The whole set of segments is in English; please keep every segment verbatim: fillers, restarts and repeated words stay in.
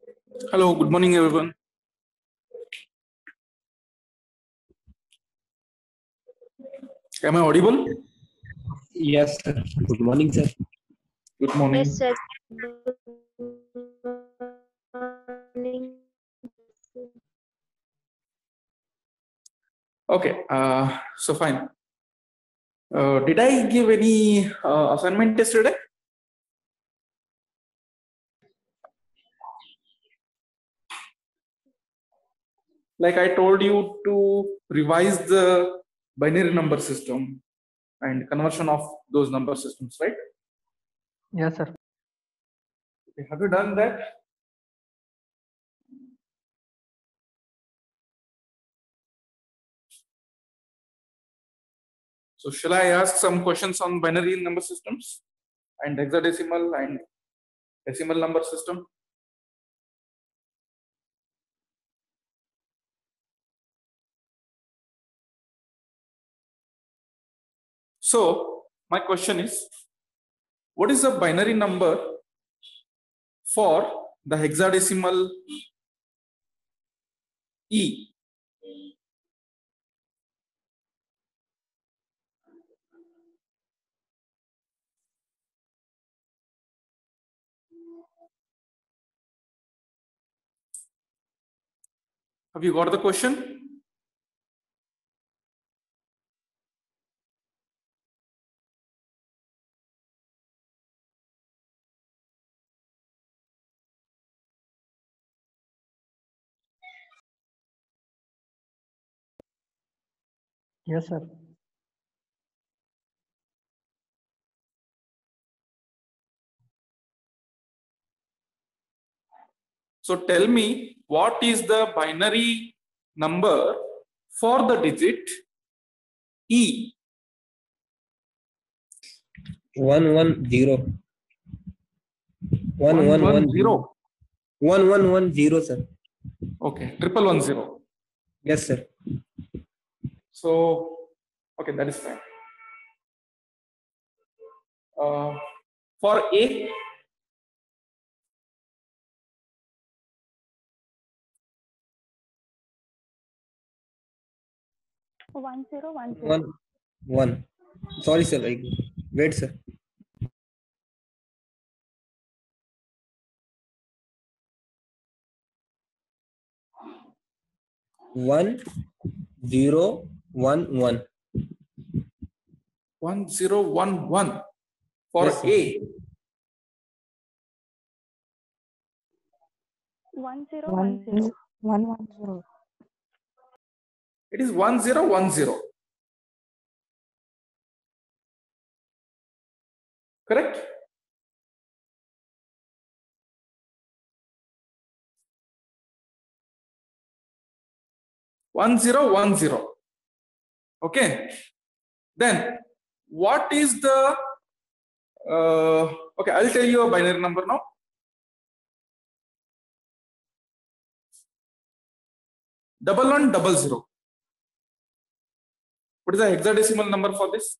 Hello, good morning, everyone. Am I audible? Yes, sir. Good morning, sir. Good morning. Yes, sir. Morning. Okay, uh, so fine. Uh, did I give any uh, assignment yesterday? Like I told you to revise the binary number system and conversion of those number systems, right? Yes, sir. Okay, have you done that? So shall I ask some questions on binary number systems and hexadecimal and decimal number system? So my question is, what is the binary number for the hexadecimal E? Have you got the question? Yes, sir. So tell me, what is the binary number for the digit E? One one zero. One one one zero. One one one zero, sir. Okay, triple one zero. Yes, sir. So, okay, that is fine. Uh, for A, One zero one zero. One one. Sorry, sir. Like, wait, sir. One zero one one. one zero one one for Yes, sir. A. One zero one zero. One one zero. It is one zero one zero. Correct? one zero one zero. Okay. Then what is the uh, okay, I'll tell you a binary number now. Double one double zero. What is the hexadecimal number for this?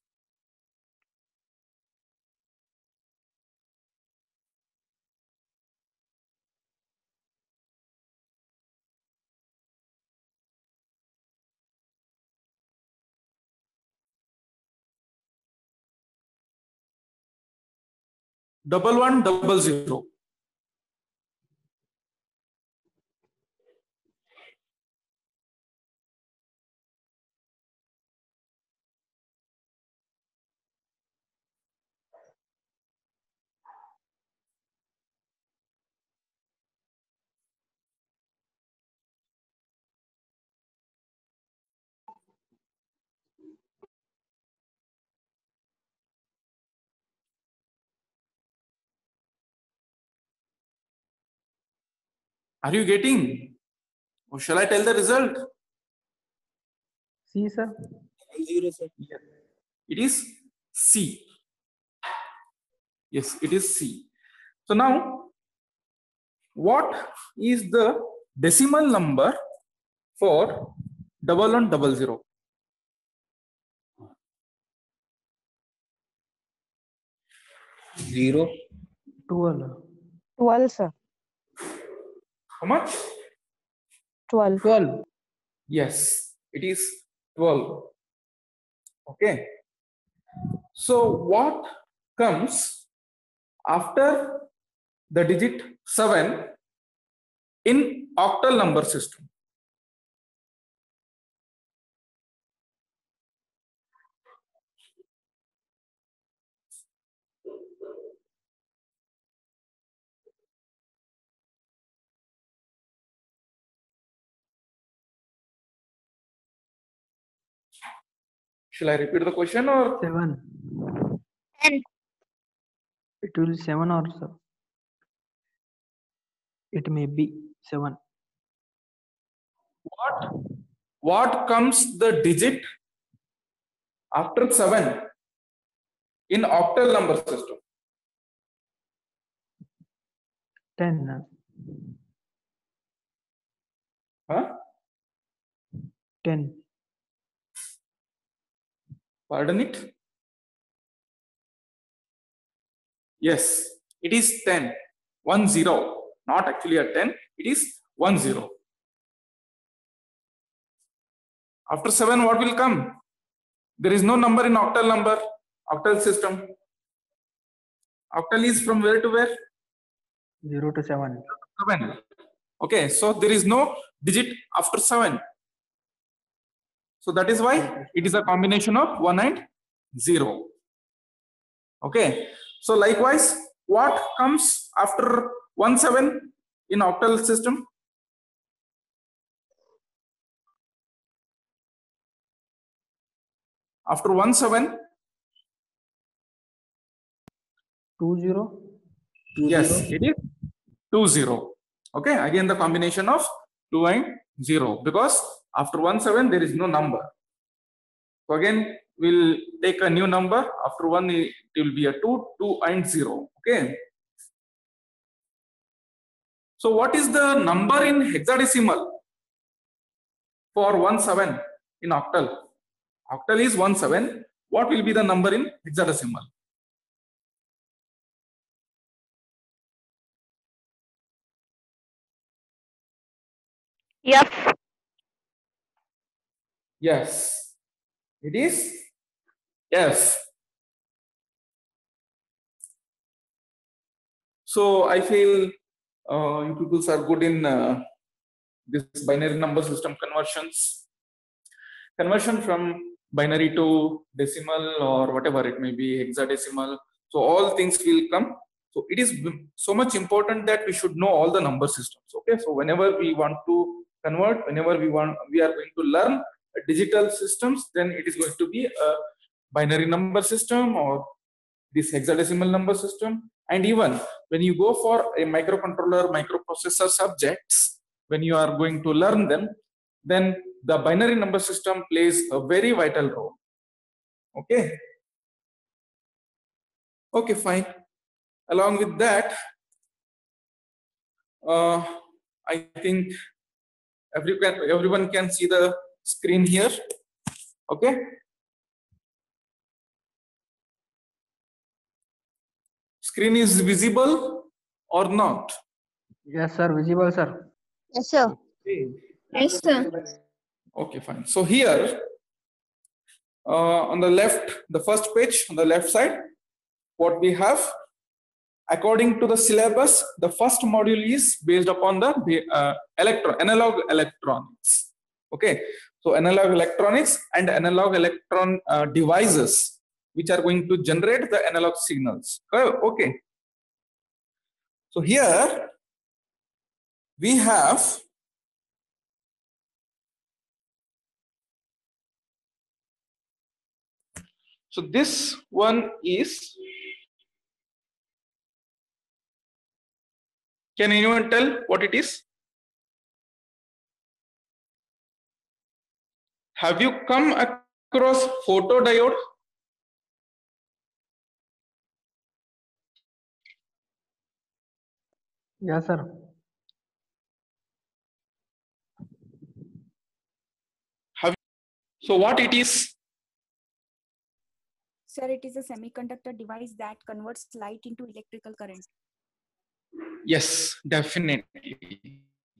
Double one double zero. Are you getting? Or shall I tell the result? C, sir. One zero, sir. It is C. Yes, it is C. So now, what is the decimal number for double one double zero? Zero. Twelve. Twelve, sir. How much? twelve. twelve. Yes, it is twelve. Okay. So what comes after the digit seven in octal number system? Shall I repeat the question or? Seven. ten. It will be seven or so. It may be seven. What, what comes the digit after seven in octal number system? Ten. Huh? Ten. Pardon it? Yes, it is ten. One zero. Not actually a ten. It is one zero. After seven, what will come? There is no number in octal number, octal system. Octal is from where to where? Zero to seven. seven. Okay, so there is no digit after seven. So that is why it is a combination of one and zero. Okay, so likewise, what comes after one seven in octal system? After one seven, Two zero. Two yes, zero. it is two zero. Okay, again the combination of two and zero, because after one seven there is no number. So again we'll take a new number. After one it will be a two, two and zero. Okay. So what is the number in hexadecimal for one seven in octal? Octal is one seven. What will be the number in hexadecimal? F. Yes, it is F. So I feel uh, you people are good in uh, this binary number system conversions. Conversion from binary to decimal or whatever it may be, hexadecimal. So all things will come. So it is so much important that we should know all the number systems. Okay, so whenever we want to convert, whenever we want, we are going to learn digital systems, then it is going to be a binary number system or this hexadecimal number system. And even when you go for a microcontroller, microprocessor subjects, when you are going to learn them, then the binary number system plays a very vital role. Okay. Okay, fine. Along with that, uh, I think everyone, everyone can see the screen here. Okay. Screen is visible or not? Yes, sir. Visible, sir. Yes, sir. Okay. Yes, sir. Okay, fine. So here, uh, on the left, the first page on the left side, what we have, according to the syllabus, the first module is based upon the uh, electro analog electronics. Okay, so analog electronics and analog electron uh, devices which are going to generate the analog signals. Okay, so here we have so this one is, can anyone tell what it is? Have you come across photodiode? Yes, sir. Have you, so what it is? Sir, it is a semiconductor device that converts light into electrical current. Yes, definitely.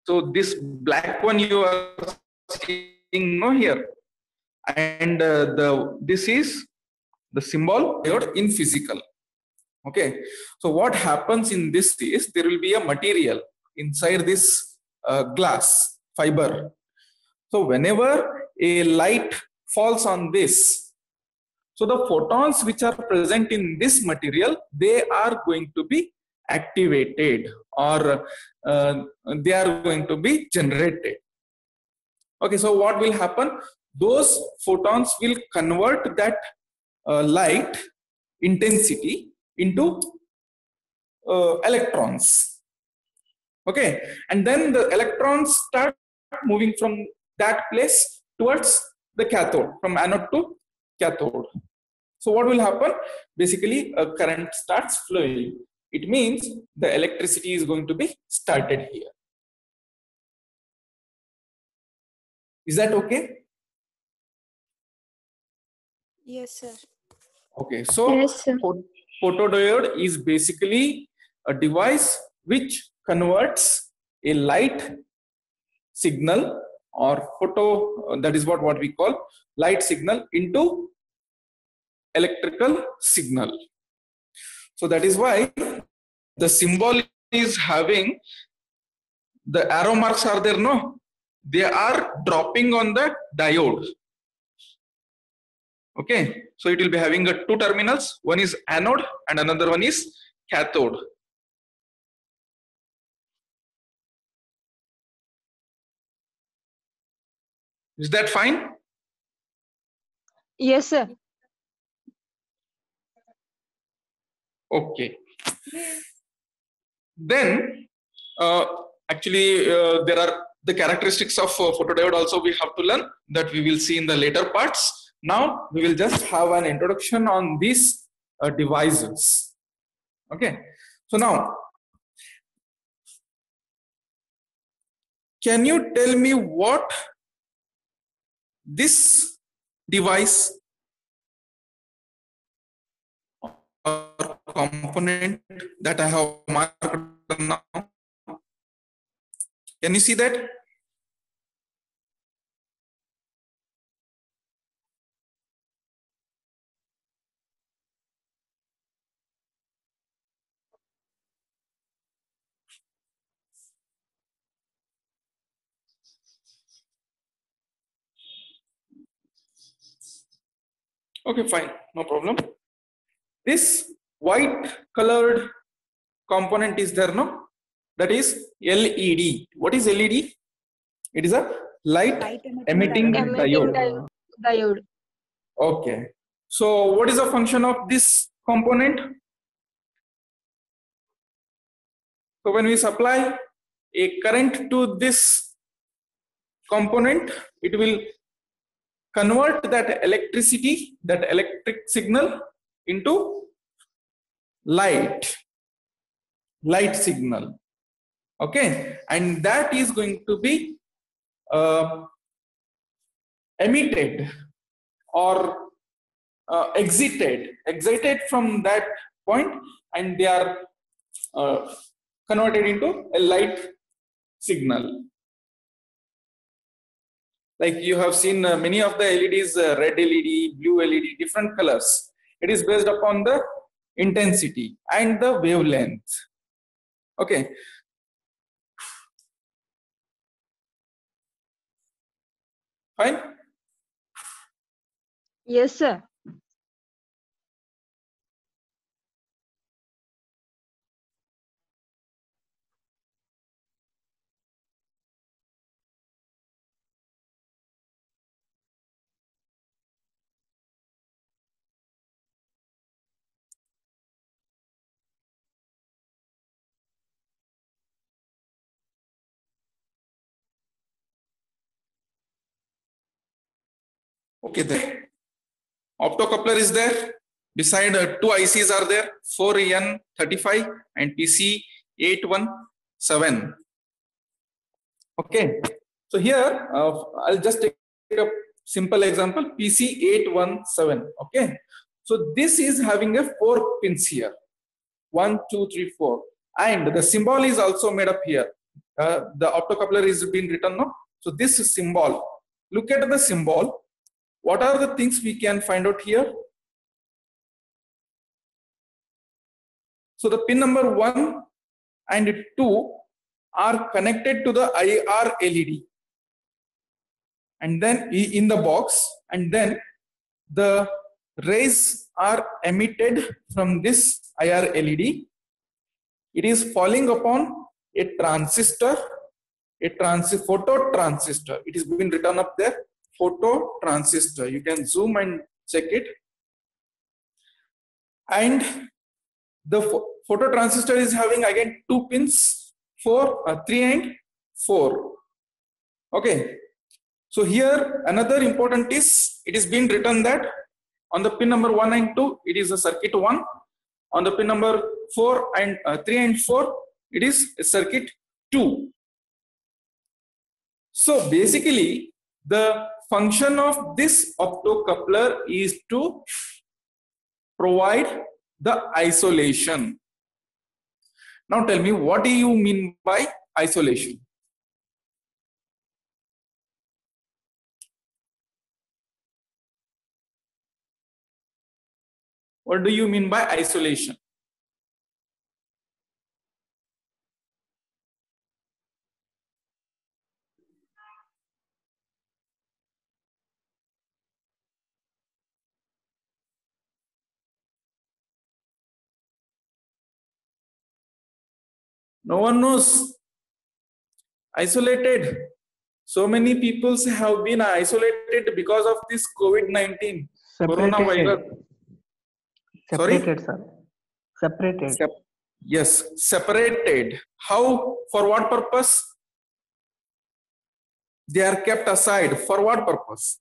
So this black one you are seeing no here, and uh, the this is the symbol in physical. Okay, so what happens in this is there will be a material inside this uh, glass fiber. So whenever a light falls on this, so the photons which are present in this material, they are going to be activated, or uh, they are going to be generated. Okay, so what will happen? Those photons will convert that uh, light intensity into uh, electrons. Okay, and then the electrons start moving from that place towards the cathode, from anode to cathode. So what will happen? Basically, a current starts flowing. It means the electricity is going to be started here. Is that okay? Yes, sir. Okay, so Yes, sir. photodiode is basically a device which converts a light signal or photo, that is what, what we call light signal, into electrical signal. So that is why the symbol is having the arrow marks are there, no? They are dropping on the diode. Okay, so it will be having a two terminals. One is anode and another one is cathode. Is that fine? Yes, sir. Okay. Then, uh, actually, uh, there are the characteristics of uh, photodiode also we have to learn, that we will see in the later parts. Now, we will just have an introduction on these uh, devices. Okay. So now, can you tell me what this device or component that I have marked now? Can you see that? Okay, fine, no problem. This white colored component is there, no? That is L E D. What is L E D? It is a light, Light emitting emitting Emitting diode. di- diode. Okay. So what is the function of this component? So when we supply a current to this component, it will convert that electricity, that electric signal, into light, light signal. Okay, and that is going to be uh, emitted or uh, exited, exited from that point, and they are uh, converted into a light signal. Like you have seen uh, many of the L E Ds, uh, red L E D, blue L E D, different colors. It is based upon the intensity and the wavelength. Okay. Fine. Yes, sir. Okay, there. Optocoupler is there. Beside uh, two I Cs are there, four E N thirty-five and P C eight one seven. Okay, so here uh, I'll just take a simple example, P C eight one seven. Okay, so this is having a four pins here, one, two, three, four, and the symbol is also made up here. uh, the optocoupler is being written now. So this symbol, look at the symbol. What are the things we can find out here? So the pin number one and two are connected to the I R L E D, and then in the box, and then the rays are emitted from this I R L E D. It is falling upon a transistor, a trans photo transistor. It is being written up there, photo transistor. You can zoom and check it. And the photo transistor is having again two pins, four, uh, three and four. Okay. So here another important is, it is being written that on the pin number one and two, it is a circuit one. On the pin number four and uh, three and four, it is a circuit two. So basically, the function of this optocoupler is to provide the isolation. Now tell me, what do you mean by isolation? What do you mean by isolation? No one knows. Isolated. So many people have been isolated because of this COVID nineteen coronavirus. Separated, sir. Separated. Sep yes, separated. How? For what purpose? They are kept aside. For what purpose?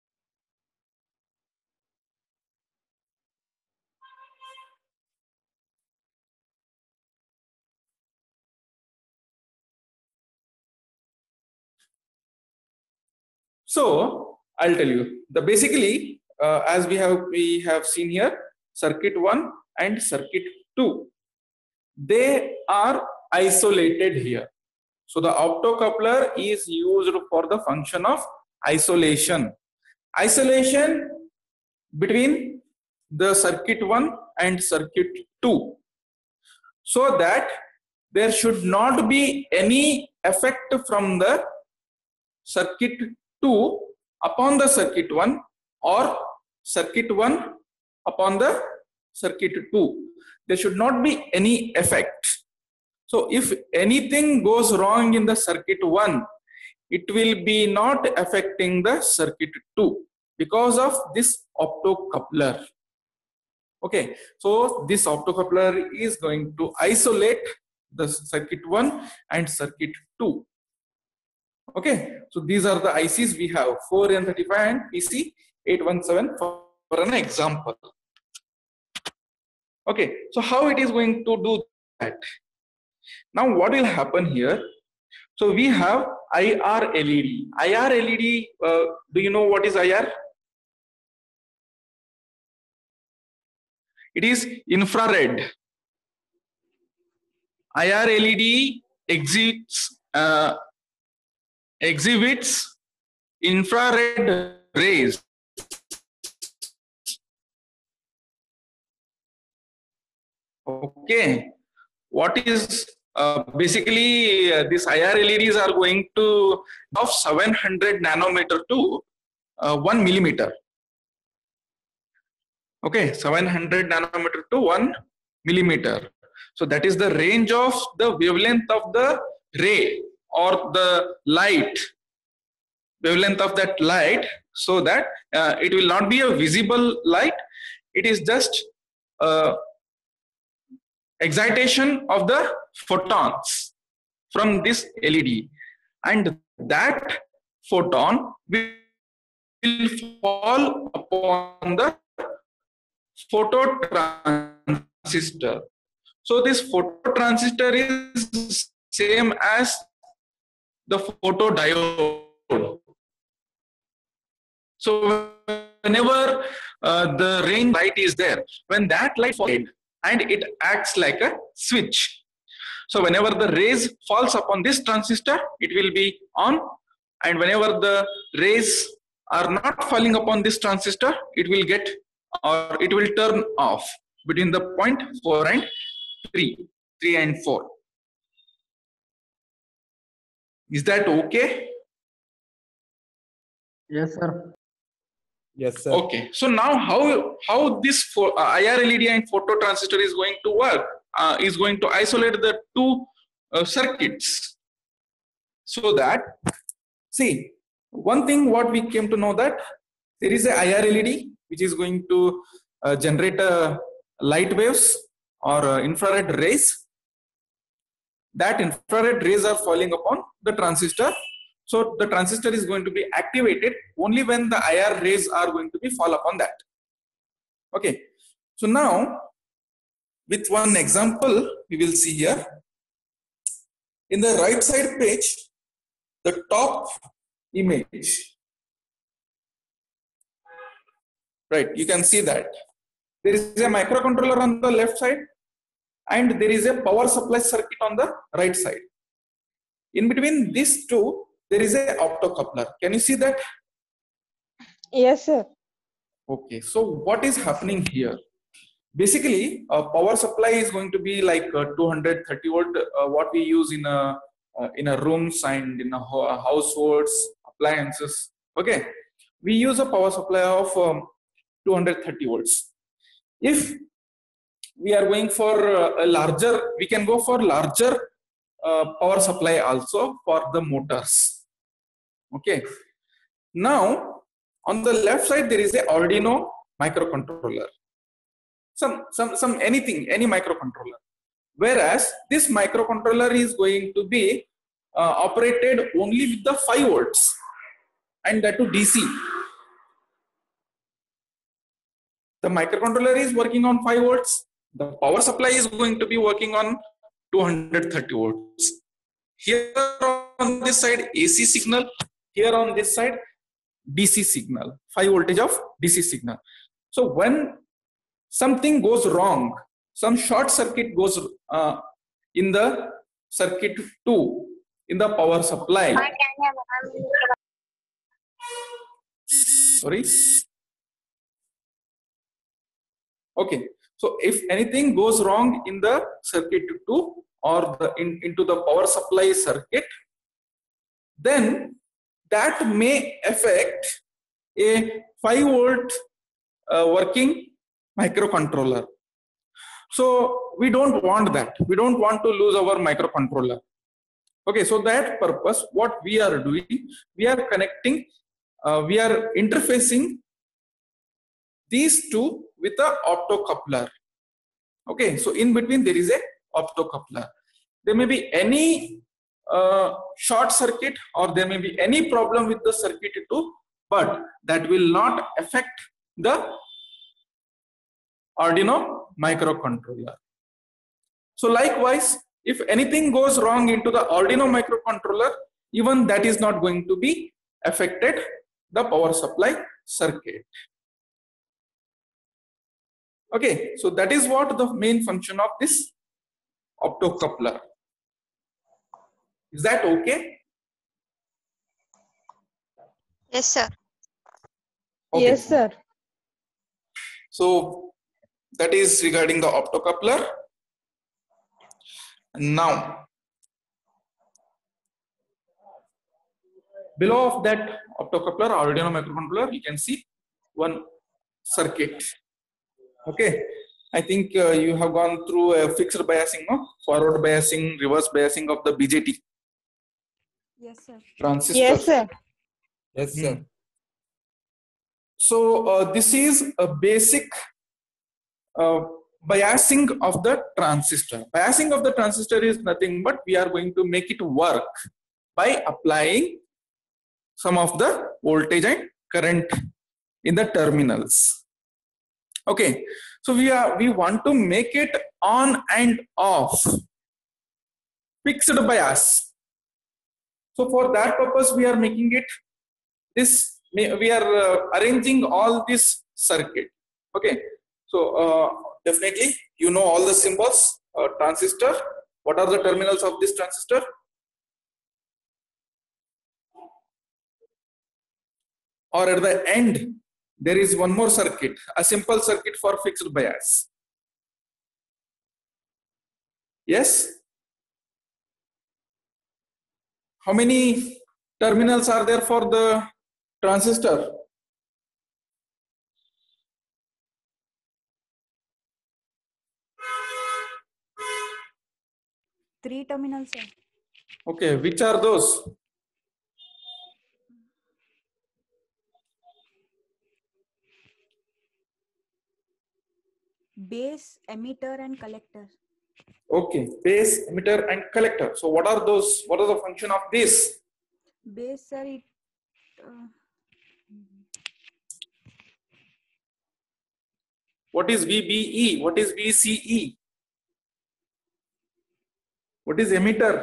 So I'll tell you. The basically, uh, as we have we have seen here, circuit one and circuit two, they are isolated here. So the optocoupler is used for the function of isolation. Isolation between the circuit one and circuit two, so that there should not be any effect from the circuit two upon the circuit one, or circuit one upon the circuit two. There should not be any effect. So if anything goes wrong in the circuit one, it will be not affecting the circuit two because of this optocoupler. Okay, so this optocoupler is going to isolate the circuit one and circuit two. Okay, so these are the I Cs we have, four N thirty-five and P C eight one seven for, for an example. Okay, so how it is going to do that? Now what will happen here? So we have I R L E D. I R L E D, uh, do you know what is I R? It is infrared. I R L E D exhibits, uh, exhibits infrared rays. Okay, what is uh, basically uh, this I R L E Ds are going to of seven hundred nanometer to uh, one millimeter. Okay, seven hundred nanometer to one millimeter. So that is the range of the wavelength of the ray or the light, wavelength of that light, so that uh, it will not be a visible light. It is just uh, excitation of the photons from this L E D, and that photon will fall upon the phototransistor. So this phototransistor is same as the photodiode. So whenever uh, the range light is there, when that light falls and it acts like a switch. So whenever the rays falls upon this transistor, it will be on, and whenever the rays are not falling upon this transistor, it will get, or it will turn off between the point four and three, three and four. Is that okay? Yes, sir. Yes, sir. Okay. So now how how this for, uh, I R L E D and phototransistor is going to work? Uh, is going to isolate the two uh, circuits, so that, see, one thing what we came to know, that there is a I R L E D which is going to uh, generate uh, light waves or uh, infrared rays. That infrared rays are falling upon the transistor. So the transistor is going to be activated only when the I R rays are going to be fall upon that. Okay. So now, with one example, we will see here. In the right side page, the top image, right, you can see that there is a microcontroller on the left side and there is a power supply circuit on the right side. In between these two, there is a optocoupler. Can you see that? Yes, sir. Okay, so what is happening here? Basically, a power supply is going to be like uh, two hundred thirty volt, uh, what we use in a uh, in a rooms and in a ho households, appliances. Okay, we use a power supply of um, two hundred thirty volts. If we are going for uh, a larger, we can go for larger uh, power supply also for the motors. Okay, now on the left side there is a Arduino microcontroller. Some, some, some, anything, any microcontroller. Whereas this microcontroller is going to be uh, operated only with the five volts and that to D C. The microcontroller is working on five volts. The power supply is going to be working on two hundred thirty volts. Here on this side, A C signal. Here on this side, D C signal. five voltage of D C signal. So when something goes wrong, some short circuit goes uh, in the circuit two, in the power supply. Sorry. Okay. So if anything goes wrong in the circuit two or the in, into the power supply circuit, then that may affect a five volt uh, working microcontroller. So we don't want that. We don't want to lose our microcontroller. Okay, so that purpose, what we are doing, we are connecting, uh, we are interfacing these two with a optocoupler. Okay, so in between there is a optocoupler. There may be any uh, short circuit or there may be any problem with the circuit too, but that will not affect the Arduino microcontroller. So likewise, if anything goes wrong into the Arduino microcontroller, even that is not going to be affected the power supply circuit. Okay, so that is what the main function of this optocoupler. Is that okay? Yes, sir. Okay. Yes, sir. So that is regarding the optocoupler. Now, below of that optocoupler, Arduino microcontroller, you can see one circuit. Okay, I think uh, you have gone through a fixed biasing, no? Forward biasing, reverse biasing of the B J T Yes, sir. transistor. Yes, sir. Yes, sir. Hmm. So uh, this is a basic uh, biasing of the transistor. Biasing of the transistor is nothing but we are going to make it work by applying some of the voltage and current in the terminals. Okay, so we are we want to make it on and off, fixed bias. So for that purpose, we are making it this. We are uh, arranging all this circuit. Okay, so uh, definitely you know all the symbols: uh, transistor, What are the terminals of this transistor? Or at the end, there is one more circuit, a simple circuit for fixed bias. Yes? How many terminals are there for the transistor? Three terminals, sir. Okay, which are those? Base, emitter, and collector. Okay, base, emitter, and collector. So what are those? What is the function of this? Base, sir, it, uh, What is V B E? What is V C E? What is emitter?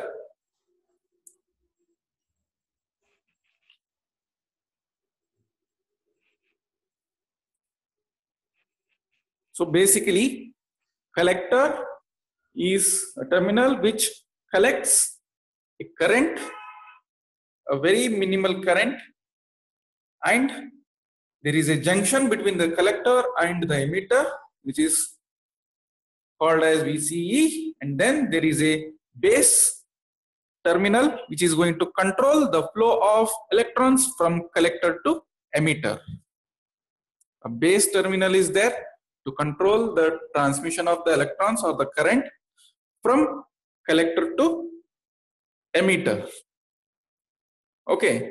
So basically, collector is a terminal which collects a current, a very minimal current, and there is a junction between the collector and the emitter, which is called as V C E, and then there is a base terminal which is going to control the flow of electrons from collector to emitter. A base terminal is there to control the transmission of the electrons or the current from collector to emitter. Okay.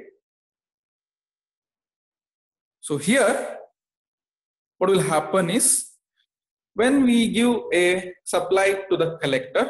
So here, what will happen is, when we give a supply to the collector,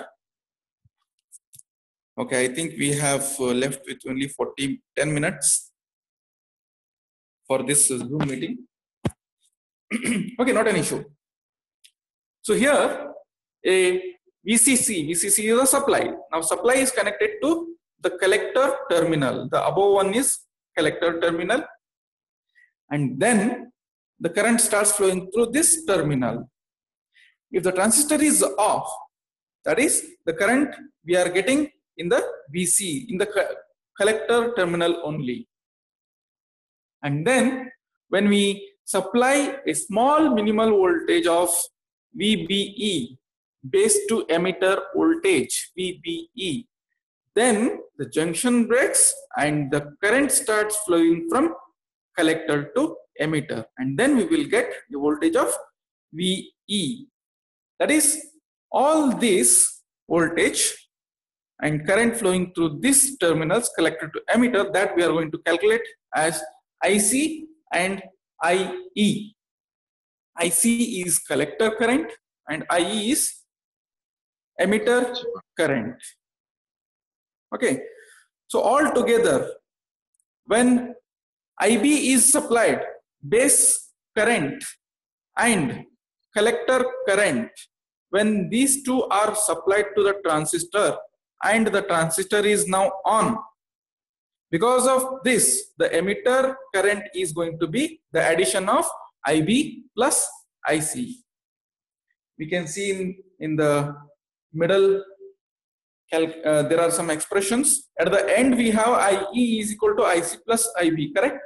okay, I think we have uh, left with only forty, ten minutes for this uh, Zoom meeting. Okay, not an issue. So here, a V C C, V C C is a supply. Now supply is connected to the collector terminal. The above one is collector terminal. And then the current starts flowing through this terminal. If the transistor is off, that is the current we are getting in the V C, in the collector terminal only. And then when we supply a small minimal voltage of V B E, base to emitter voltage, V B E, then the junction breaks and the current starts flowing from collector to emitter, and then we will get the voltage of V E. That is, all this voltage and current flowing through these terminals, collector to emitter, that we are going to calculate as I C and I E. I C is collector current and I E is emitter current. Okay, so all together, when I B is supplied, base current and collector current, when these two are supplied to the transistor and the transistor is now on, because of this, the emitter current is going to be the addition of I B plus I C. We can see in, in the middle, uh, there are some expressions. At the end, we have I E is equal to I C plus I B, correct?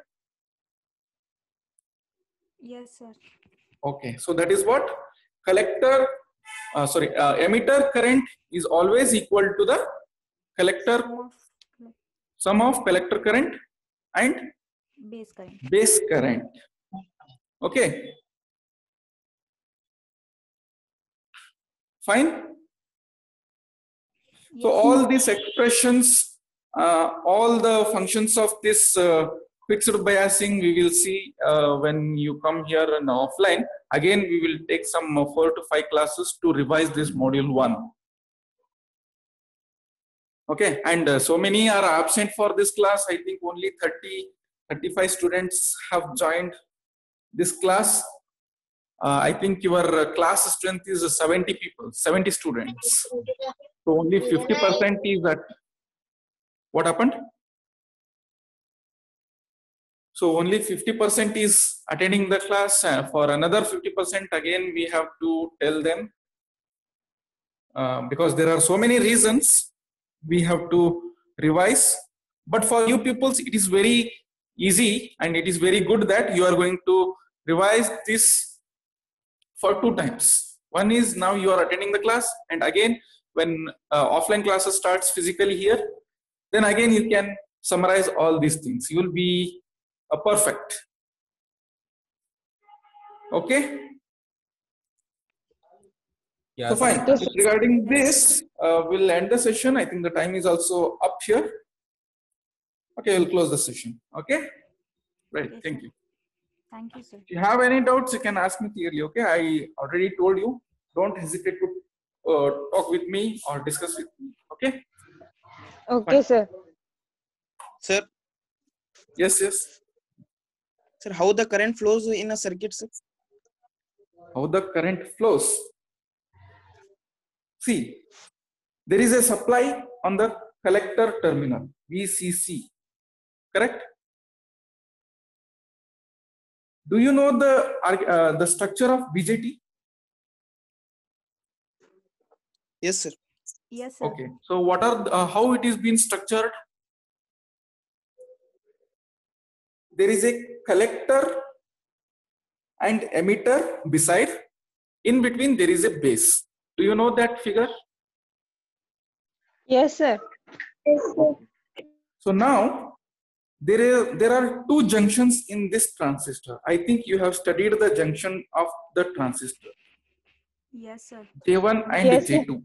yes, sir. Okay, so that is what collector, uh, sorry, uh, emitter current is always equal to the collector Sum of sum of collector current and base current. base current. Okay, fine. So Yes, all these expressions, uh, all the functions of this uh, fixed biasing, we will see uh, when you come here and offline. Again, we will take some uh, four to five classes to revise this module one. Okay, and uh, so many are absent for this class. I think only thirty, thirty-five students have joined this class. Uh, I think your uh, class strength is uh, seventy people, seventy students. So only fifty percent is at, what happened? So only fifty percent is attending the class. Uh, for another fifty percent, again, we have to tell them uh, because there are so many reasons we have to revise. But for you pupils, it is very easy and it is very good that you are going to revise this for two times. One is now you are attending the class, and again when uh, offline classes starts physically here, then again you can summarize all these things. You will be a perfect. Okay. Yeah. So fine. Yes. Regarding this, uh, we'll end the session. I think the time is also up here. Okay, we'll close the session. Okay. Right. Yes, Thank sir. you. Thank you, sir. If you have any doubts, you can ask me clearly. Okay. I already told you. Don't hesitate to uh, talk with me or discuss with me. Okay. Okay, sir. Sir, Yes. Yes. sir, how the current flows in a circuit, sir? How the current flows. See, there is a supply on the collector terminal, V C C, correct? Do you know the uh, the structure of B J T? Yes, sir. Yes, sir. Okay, so what are the, uh, how it is being structured? There is a collector and emitter beside. In between there is a base. Do you know that figure? Yes, sir. So now there is there are two junctions in this transistor. I think you have studied the junction of the transistor, Yes, sir. J one and Yes, J two.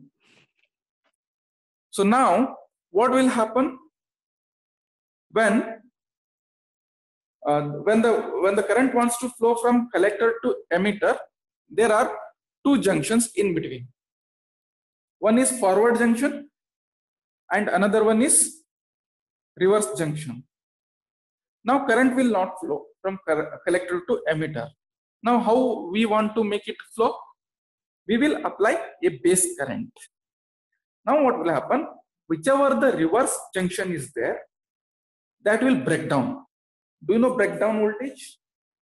So now what will happen when uh, when the when the current wants to flow from collector to emitter? There are two junctions in between. One is forward junction and another one is reverse junction. Now current will not flow from collector to emitter. Now how we want to make it flow? We will apply a base current. Now what will happen? Whichever the reverse junction is there, that will break down. Do you know breakdown voltage?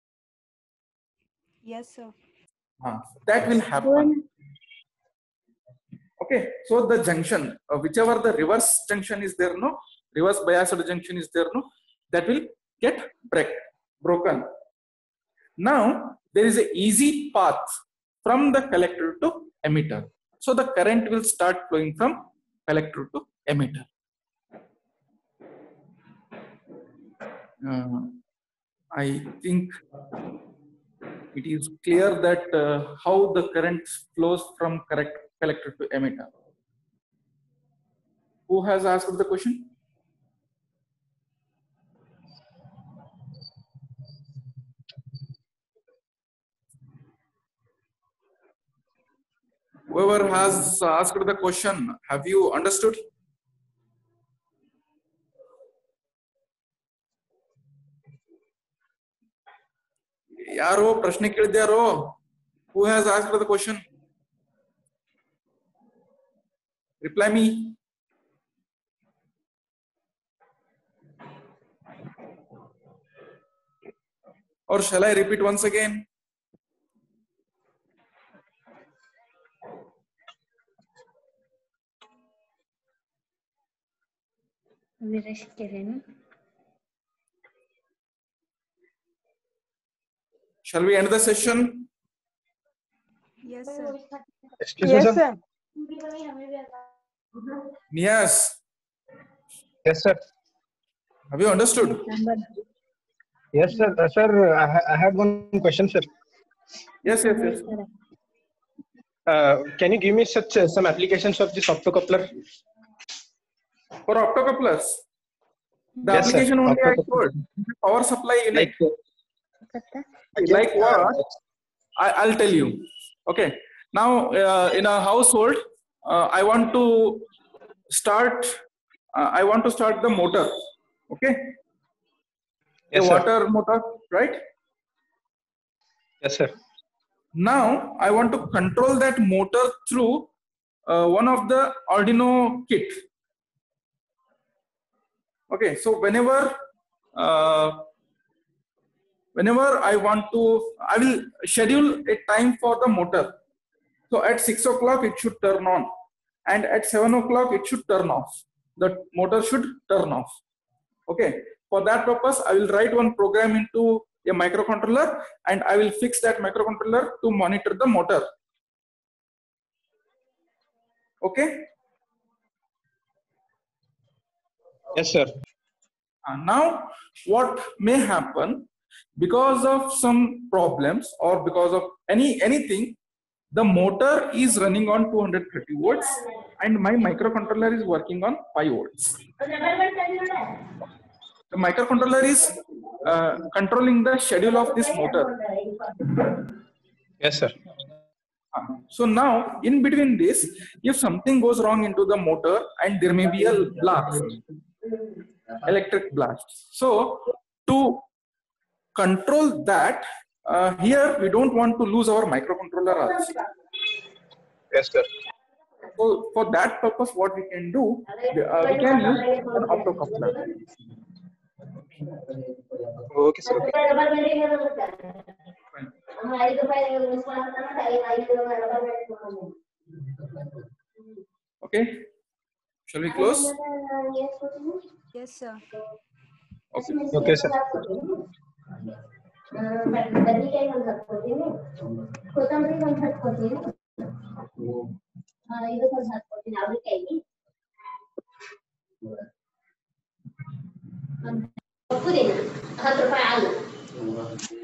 Yes, sir. Uh, that will happen. Okay, so the junction, uh, whichever the reverse junction is there, no, reverse biased junction is there, no, that will get break, broken. Now there is an easy path from the collector to emitter. So the current will start flowing from collector to emitter. Uh, I think it is clear that uh, how the current flows from correct collector to emitter. Who has asked the question? Whoever has asked the question, have you understood? ಯಾರೋ ಪ್ರಶ್ನೆ ಕೇಳಿದ್ಯಾರೋ? Who has asked the question? Reply me. Or shall I repeat once again? Shall we end the session? Yes, sir. Yes, sir. Yes. Yes, sir. Have you understood? Yes, sir. Uh, sir, I, ha I had one question, sir. Yes, yes, yes. Uh, can you give me such uh, some applications of this optocoupler? For optocouplers, the Yes, application sir. only I Optocoupler. told. Power supply unit. Like, Like what? I, I'll tell you. Okay. Now, uh, in a household, uh, I want to start. Uh, I want to start the motor. Okay. Yes, the sir. water motor, right? Yes, sir. Now, I want to control that motor through uh, one of the Arduino kit. Okay. So whenever. Uh, Whenever I want to, I will schedule a time for the motor. So at six o'clock, it should turn on. and at seven o'clock it should turn off. The motor should turn off. Okay. For that purpose, I will write one program into a microcontroller and I will fix that microcontroller to monitor the motor. Okay. Yes, sir. Uh, now, what may happen because of some problems or because of any anything, the motor is running on two hundred thirty volts and my microcontroller is working on five volts. The microcontroller is uh, controlling the schedule of this motor. Yes, sir. Uh, so now, in between this, if something goes wrong into the motor and there may be a blast, electric blast. So to control that, uh, here we don't want to lose our microcontroller also. Yes, sir. So for that purpose, what we can do, uh, we can use an optocoupler. Okay, sir. Okay, shall we close? Yes, sir. Okay. Okay, sir. ಹತ್ತು ರೂಪಾಯಿ